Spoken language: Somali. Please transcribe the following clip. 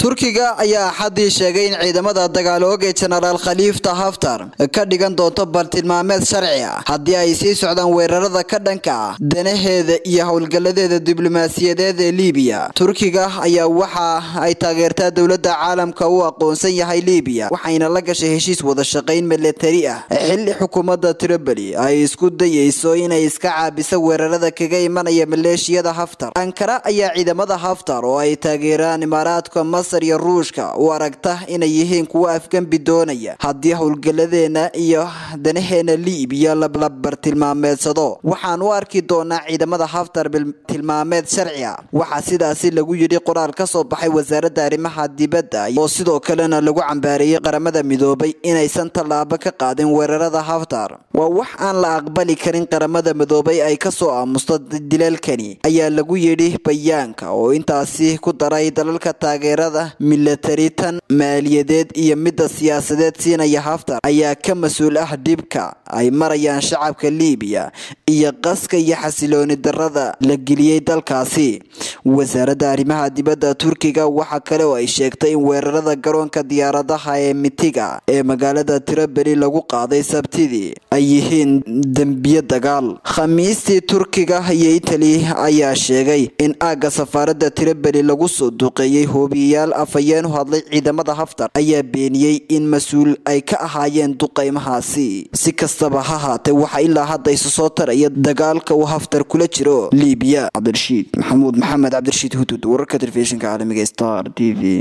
Turkiga ayaa xadii sheegay in ciidamada dagaalooga General Khalifa Haftar ka dhigan doonto bartilmaameed sharci ah haddii ay sii socdaan weerarada ka dhanka ah danaheeda iyo howlgaladeeda diblomaasiyadeed ee Liibiya. Turkiga ayaa waxa ay taageertaa dawladda caalamka u aqoonsan yahay Liibiya waxayna la gashay heshiis wada shaqayn militari ah xilli xukuumadda Tripoli ay isku dayayso inay iska caabiso weerarada kaga imanaya maleeshiyada Haftar. Ankara ayaa ciidamada Haftar oo ay taageeraan Imaaraadka Masar iyo Ruushka u aragta inay yihiin kuwa afgambi doonaya haddii howlgaladeena iyo danaheena Liibiya la bartilmaameedsado. Waxaan u arki doonaa ciidamada Haftar bartilmaameed sharci ah. Waxa sidaasi lagu yiri qoraal ka soo baxay wasaaradda arrimaha dibadda oo sidoo kalena lagu cambaariyay qaramada midoobay inaysan tallaabo ka qaadin weerarada Haftar. Waa wax aan la aqbali karin qaramada midoobay ay ka soo aamusto dilalkani ayaa lagu yiri bayaanka oo intaasi ku daray dalalka taageerada military tan maaliyadeed iyo midda siyaasadeed siinaya Haftar ayaa ka mas'uul ah dibka ay marayaan shacabka Liibiya iyo qaska iyo xasilooni darrada la geliyay dalkaasi. Wasaaradda arrimaha dibadda Turkiga waxa kale oo ay sheegtay in weerarada garoonka diyaaradaha ee Mitiga ee magaalada Tripoli lagu qaaday Sabtidii ay yihiin dambiyo dagaal. Khamiistii Turkiga iyo Italy ayaa sheegay in aaga safaaradda Tripoli lagu soo duqeeyay hoobiyaal afayeen u hadlay ciidamada Haftar ayaa beeniyay in mas'uul ay ka ahaayeen duqeymahaasi. Si kastaba ha ahaatee waxa ilaa hadda isu soo taraya dagaalka uu Haftar kula jiro Liibiya. Cabdirashiid Maxamed Cabdirashiid Hudud wararka telefishinka caalamiga Star TV.